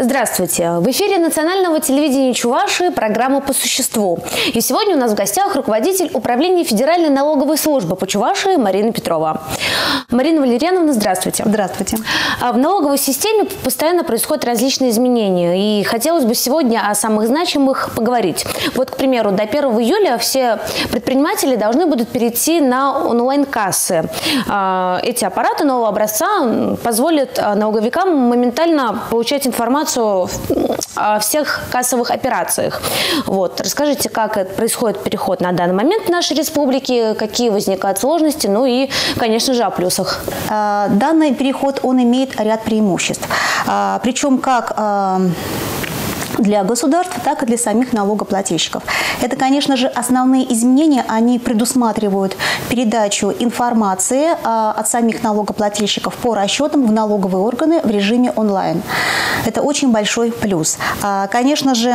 Здравствуйте! В эфире национального телевидения Чувашии программа «По существу». И сегодня у нас в гостях руководитель управления Федеральной налоговой службы по Чувашии Марина Петрова. Марина Валерьяновна, здравствуйте. Здравствуйте. В налоговой системе постоянно происходят различные изменения. И хотелось бы сегодня о самых значимых поговорить. Вот, к примеру, до 1 июля все предприниматели должны будут перейти на онлайн-кассы. Эти аппараты нового образца позволят налоговикам моментально получать информацию о всех кассовых операциях. Вот. Расскажите, как происходит переход на данный момент в нашей республике, какие возникают сложности, ну и, конечно же, о плюсах. Данный переход, он имеет ряд преимуществ. Причем как для государства, так и для самих налогоплательщиков. Это, конечно же, основные изменения, они предусматривают передачу информации от самих налогоплательщиков по расчетам в налоговые органы в режиме онлайн. Это очень большой плюс. Конечно же,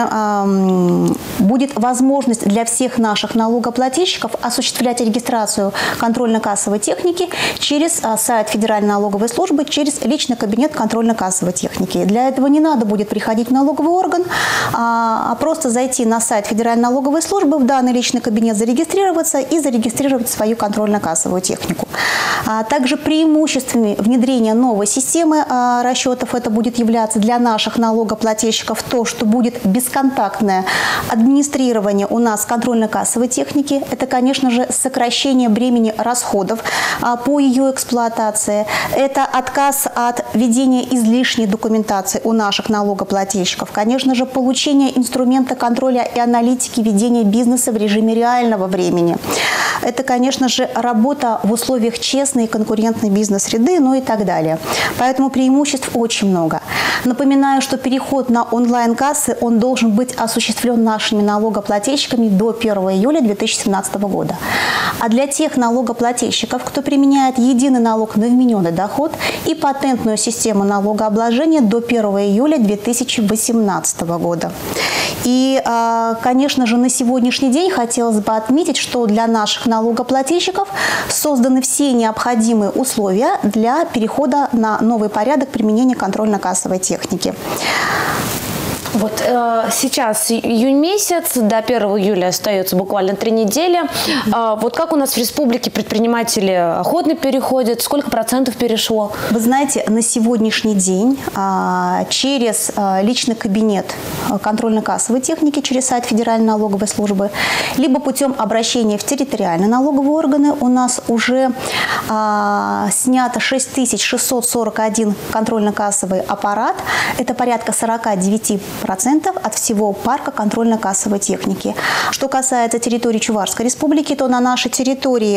будет возможность для всех наших налогоплательщиков осуществлять регистрацию контрольно-кассовой техники через сайт Федеральной налоговой службы, через личный кабинет контрольно-кассовой техники. Для этого не надо будет приходить в налоговый орган, а просто зайти на сайт Федеральной налоговой службы, в данный личный кабинет зарегистрироваться и зарегистрировать свою контрольно-кассовую технику. Также преимуществами внедрения новой системы расчетов это будет являться для наших налогоплательщиков то, что будет бесконтактное администрирование у нас контрольно-кассовой техники. Это, конечно же, сокращение бремени расходов по ее эксплуатации. Это отказ от ведения излишней документации у наших налогоплательщиков. Конечно же, получение инструмента контроля и аналитики ведения бизнеса в режиме реального времени. Это, конечно же, работа в условиях честной и конкурентной бизнес-среды, ну и так далее. Поэтому преимуществ очень много. Напоминаю, что переход на онлайн-кассы, он должен быть осуществлен нашими налогоплательщиками до 1 июля 2017 года. А для тех налогоплательщиков, кто применяет единый налог на вмененный доход и патентную систему налогообложения до 1 июля 2018 года. И, конечно же, на сегодняшний день хотелось бы отметить, что для наших налогоплательщиков созданы все необходимые условия для перехода на новый порядок применения контрольно-кассовой техники. Вот сейчас июнь месяц, до 1 июля остается буквально 3 недели. Вот как у нас в республике предприниматели охотно переходят, сколько процентов перешло? Вы знаете, на сегодняшний день через личный кабинет контрольно-кассовой техники, через сайт Федеральной налоговой службы, либо путем обращения в территориальные налоговые органы у нас уже снято 6641 контрольно-кассовый аппарат. Это порядка 49% от всего парка контрольно-кассовой техники. Что касается территории Чувашской республики, то на нашей территории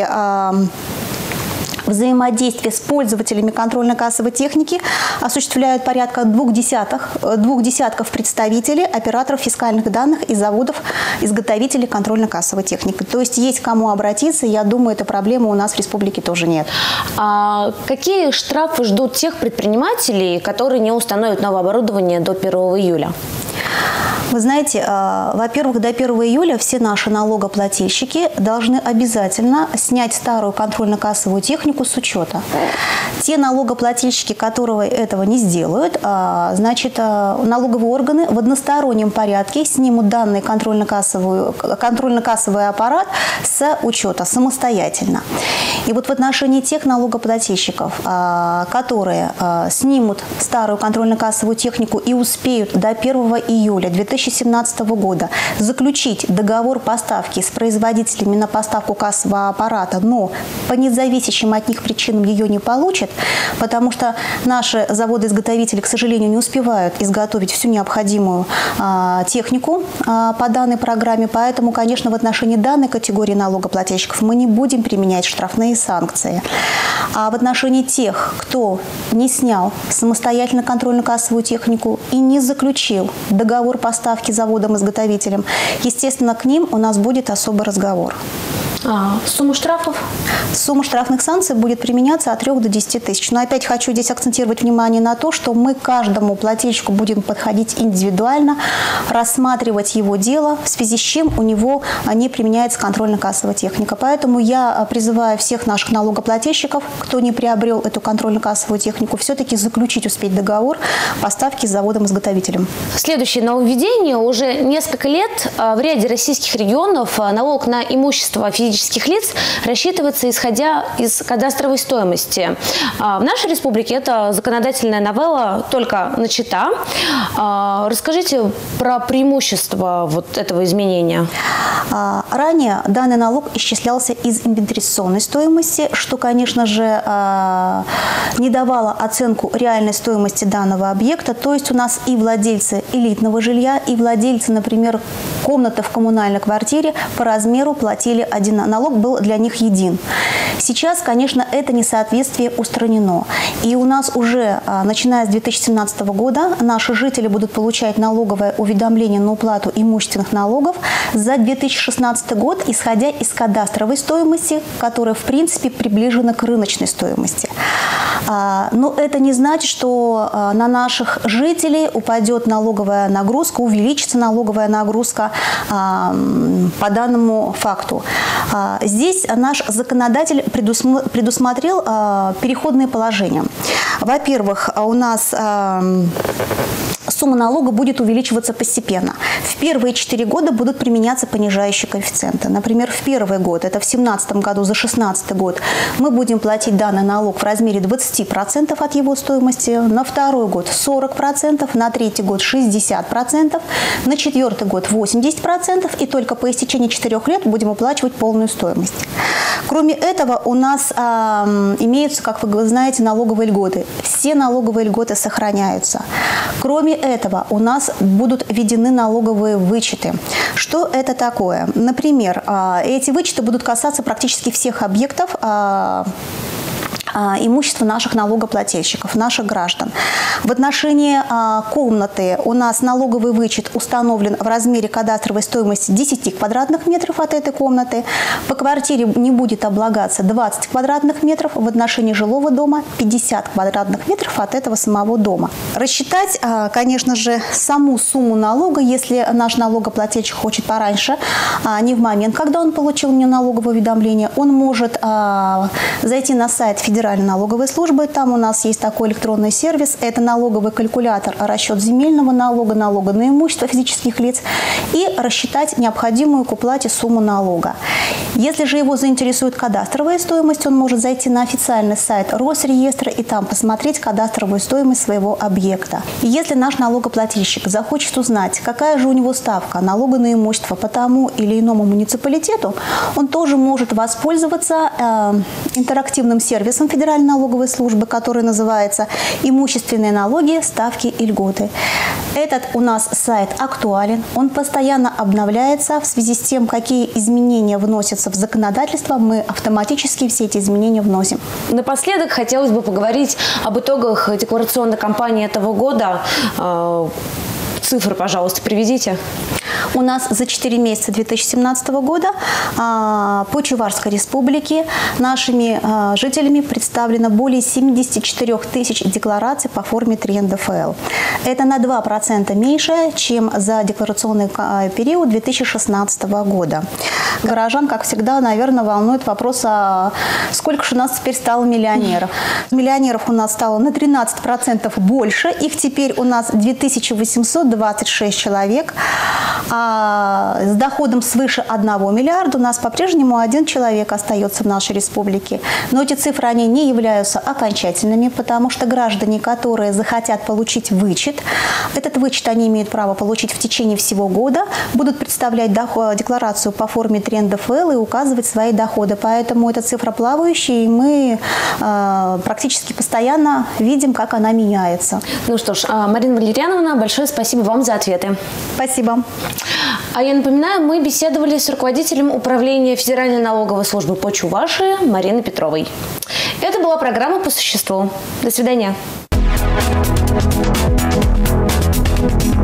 взаимодействие с пользователями контрольно-кассовой техники осуществляют порядка двух десятков представителей, операторов фискальных данных и заводов-изготовителей контрольно-кассовой техники. То есть есть к кому обратиться, я думаю, этой проблемы у нас в республике тоже нет. А какие штрафы ждут тех предпринимателей, которые не установят новое оборудование до 1 июля? Вы знаете, во-первых, до 1 июля все наши налогоплательщики должны обязательно снять старую контрольно-кассовую технику с учета. Те налогоплательщики, которые этого не сделают, значит, налоговые органы в одностороннем порядке снимут данный контрольно-кассовый аппарат с учета самостоятельно. И вот в отношении тех налогоплательщиков, которые снимут старую контрольно-кассовую технику и успеют до 1 июля 2017 года заключить договор поставки с производителями на поставку кассового аппарата, но по независящим от них причинам ее не получат, потому что наши заводы-изготовители, к сожалению, не успевают изготовить всю необходимую технику по данной программе, поэтому, конечно, в отношении данной категории налогоплательщиков мы не будем применять штрафные санкции. А в отношении тех, кто не снял самостоятельно контрольно-кассовую технику и не заключил договор поставки заводом-изготовителем, естественно, к ним у нас будет особый разговор. Сумма штрафов? Сумма штрафных санкций будет применяться от 3 до 10 тысяч. Но опять хочу здесь акцентировать внимание на то, что мы к каждому плательщику будем подходить индивидуально, рассматривать его дело, в связи с чем у него не применяется контрольно-кассовая техника. Поэтому я призываю всех наших налогоплательщиков, кто не приобрел эту контрольно-кассовую технику, все-таки заключить, успеть договор поставки с заводом-изготовителем. Следующее нововведение. Уже несколько лет в ряде российских регионов налог на имущество физических лиц рассчитывается исходя из кадастровой стоимости. В нашей республике эта законодательная новелла только начата. Расскажите про преимущества вот этого изменения. Ранее данный налог исчислялся из инвентаризационной стоимости, что, конечно же, не давало оценку реальной стоимости данного объекта. То есть у нас и владельцы элитного жилья, и владельцы, например, комнаты в коммунальной квартире по размеру платили один налог, был для них един. Сейчас, конечно, это несоответствие устранено. И у нас уже, начиная с 2017 года, наши жители будут получать налоговое уведомление на уплату имущественных налогов за 2016 год, исходя из кадастровой стоимости, которая, в принципе, приближена к рыночной стоимости. Но это не значит, что на наших жителей упадет налоговая нагрузка, увеличится налоговая нагрузка по данному факту. Здесь наш законодатель предусмотрел переходные положения. Во-первых, у нас сумма налога будет увеличиваться постепенно. В первые 4 года будут применяться понижающие коэффициенты. Например, в первый год, это в 2017 году, за 2016 год, мы будем платить данный налог в размере 20% от его стоимости, на второй год 40%, на третий год 60%, на четвертый год 80%, и только по истечении 4 лет будем уплачивать полную стоимость. Кроме этого, у нас имеются, как вы знаете, налоговые льготы. Все налоговые льготы сохраняются. Кроме этого, у нас будут введены налоговые вычеты. Что это такое? Например, эти вычеты будут касаться практически всех объектов имущества наших налогоплательщиков, наших граждан. В отношении комнаты у нас налоговый вычет установлен в размере кадастровой стоимости 10 квадратных метров от этой комнаты. По квартире не будет облагаться 20 квадратных метров, в отношении жилого дома 50 квадратных метров от этого самого дома. Рассчитать, конечно же, саму сумму налога, если наш налогоплательщик хочет пораньше, не в момент, когда он получил мне налоговое уведомление, он может зайти на сайт Федеральной налоговой службы. Там у нас есть такой электронный сервис. Это налоговый калькулятор, расчет земельного налога, налога на имущество физических лиц, и рассчитать необходимую к уплате сумму налога. Если же его заинтересует кадастровая стоимость, он может зайти на официальный сайт Росреестра и там посмотреть кадастровую стоимость своего объекта. И если наш налогоплательщик захочет узнать, какая же у него ставка налога на имущество по тому или иному муниципалитету, он тоже может воспользоваться интерактивным сервисом Федеральной налоговой службы, который называется «Имущественные налоги, ставки и льготы». Этот у нас сайт актуален, он постоянно обновляется. В связи с тем, какие изменения вносятся в законодательство, мы автоматически все эти изменения вносим. Напоследок хотелось бы поговорить об итогах декларационной кампании этого года. Цифры, пожалуйста, приведите. У нас за 4 месяца 2017 года по Чувашской республике нашими жителями представлено более 74 тысяч деклараций по форме 3 НДФЛ. Это на 2% меньше, чем за декларационный период 2016 года. Горожан, как всегда, наверное, волнует вопрос, сколько же у нас теперь стало миллионеров. Миллионеров у нас стало на 13% больше. Их теперь у нас 2826 человек. А с доходом свыше 1 миллиарда у нас по-прежнему 1 человек остается в нашей республике. Но эти цифры, они не являются окончательными, потому что граждане, которые захотят получить вычет, этот вычет они имеют право получить в течение всего года, будут представлять декларацию по форме 3 НДФЛ и указывать свои доходы. Поэтому эта цифра плавающая, и мы практически постоянно видим, как она меняется. Ну что ж, Марина Валерьяновна, большое спасибо вам за ответы. Спасибо. А я напоминаю, мы беседовали с руководителем управления Федеральной налоговой службы по Чувашии Мариной Петровой. Это была программа «По существу». До свидания.